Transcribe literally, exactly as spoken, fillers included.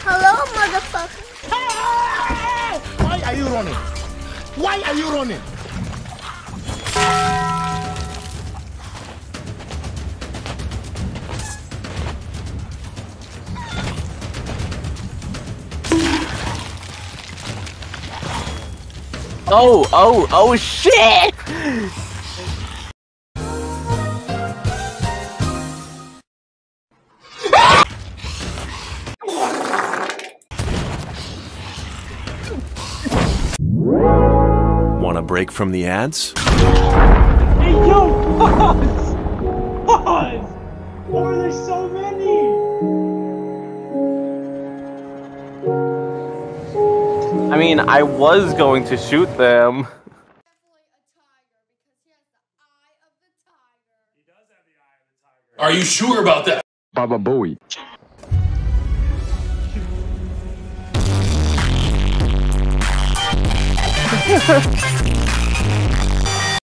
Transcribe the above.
Hello, motherfucker. Why are you running? Why are you running? Oh, oh, oh shit! Want a break from the ads? Hey, yo, pause! Pause! Why are there so many? I mean, I was going to shoot them. Are you sure about that? Baba Booey. Ha ha!